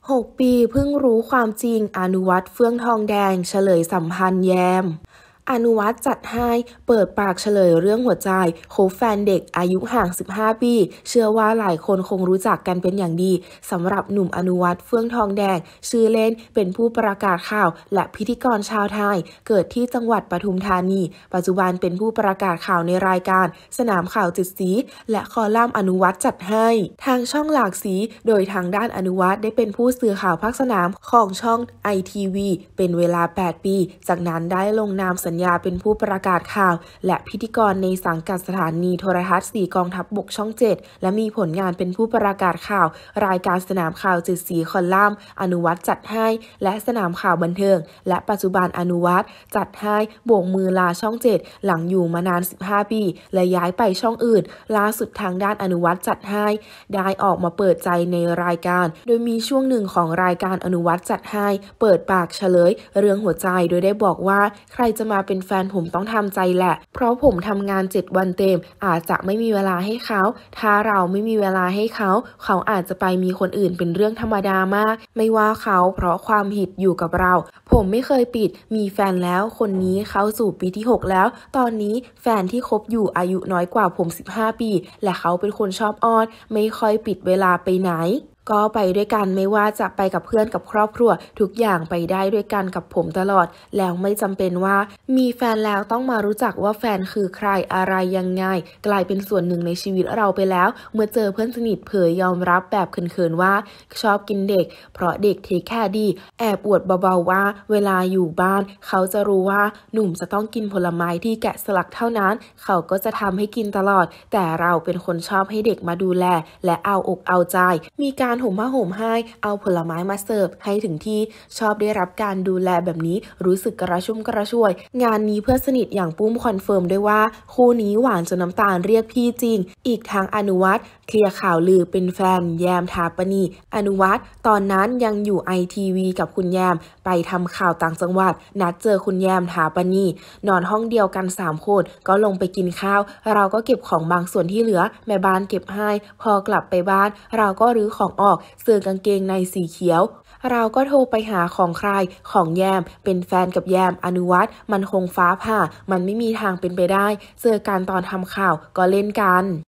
6 ปีเพิ่งรู้ความจริงอนุวัฒน์เฟื่องทองแดงเฉลยสัมพันธ์แยมอนุวัฒน์จัดให้เปิดปากเฉลยเรื่องหัวใจคบแฟนเด็กอายุห่าง15 ปีเชื่อว่าหลายคนคงรู้จักกันเป็นอย่างดีสำหรับหนุ่มอนุวัฒน์เฟื่องทองแดงชื่อเล่นเป็นผู้ประกาศข่าวและพิธีกรชาวไทยเกิดที่จังหวัดปทุมธานีปัจจุบันเป็นผู้ประกาศข่าวในรายการสนามข่าว7 สีและคอลัมน์อนุวัฒน์จัดให้ทางช่องหลากสีโดยทางด้านอนุวัฒน์ได้เป็นผู้สื่อข่าวภาคสนามของช่อง ITV เป็นเวลา 8 ปีจากนั้นได้ลงนามสัญญาเป็นผู้ประกาศข่าวและพิธีกรในสังกัดสถานีโทรทัศน์4กองทัพบกช่อง 7และมีผลงานเป็นผู้ประกาศข่าวรายการสนามข่าว7 สีคอลัมน์อนุวัฒน์จัดให้และสนามข่าวบันเทิงและปัจจุบันอนุวัฒน์จัดให้โบกมือลาช่อง 7หลังอยู่มานาน15 ปีและย้ายไปช่องอื่นล่าสุดทางด้านอนุวัฒน์จัดให้ได้ออกมาเปิดใจในรายการโดยมีช่วงหนึ่งของรายการอนุวัฒน์จัดให้เปิดปากเฉลยเรื่องหัวใจโดยได้บอกว่าใครจะมาเป็นแฟนผมต้องทำใจแหละเพราะผมทำงาน7 วันเต็มอาจจะไม่มีเวลาให้เขาถ้าเราไม่มีเวลาให้เขาเขาอาจจะไปมีคนอื่นเป็นเรื่องธรรมดามากไม่ว่าเขาเพราะความผิดอยู่กับเราผมไม่เคยปิดมีแฟนแล้วคนนี้เข้าสู่ปีที่ 6แล้วตอนนี้แฟนที่คบอยู่อายุน้อยกว่าผม15 ปีและเขาเป็นคนชอบอ้อนไม่ค่อยปิดเวลาไปไหนก็ไปด้วยกันไม่ว่าจะไปกับเพื่อนกับครอบครัวทุกอย่างไปได้ด้วยกันกับผมตลอดแล้วไม่จำเป็นว่ามีแฟนแล้วต้องมารู้จักว่าแฟนคือใครอะไรยังไงกลายเป็นส่วนหนึ่งในชีวิตเราไปแล้วเมื่อเจอเพื่อนสนิทเผยยอมรับแบบเขินๆว่าชอบกินเด็กเพราะเด็กเทคแคร์ดีแอบอวดเบาๆว่าเวลาอยู่บ้านเขาจะรู้ว่าหนุ่มจะต้องกินผลไม้ที่แกะสลักเท่านั้นเขาก็จะทำให้กินตลอดแต่เราเป็นคนชอบให้เด็กมาดูแลและเอาอกเอาใจมีการห่มผ้าห่มให้เอาผลไม้มาเสิร์ฟให้ถึงที่ชอบได้รับการดูแลแบบนี้รู้สึกกระชุ่มกระชวยงานนี้เพื่อนสนิทอย่างปุ้มคอนเฟิร์มด้วยว่าคู่นี้หวานจนน้ำตาลเรียกพี่จริงอีกทางอนุวัฒน์เคลียร์ข่าวลือเป็นแฟนแยมถาปณีอนุวัฒน์ตอนนั้นยังอยู่ ITV กับคุณแยมไปทำข่าวต่างจังหวัดนัดเจอคุณแยมถาปณีนอนห้องเดียวกัน3 คนก็ลงไปกินข้าวเราก็เก็บของบางส่วนที่เหลือแม่บ้านเก็บให้พอกลับไปบ้านเราก็รื้อของออกเสื้อกางเกงในสีเขียวเราก็โทรไปหาของใครของแยมเป็นแฟนกับแยมอนุวัฒน์มันคงฟ้าผ่ามันไม่มีทางเป็นไปได้เจอกันตอนทำข่าวก็เล่นกัน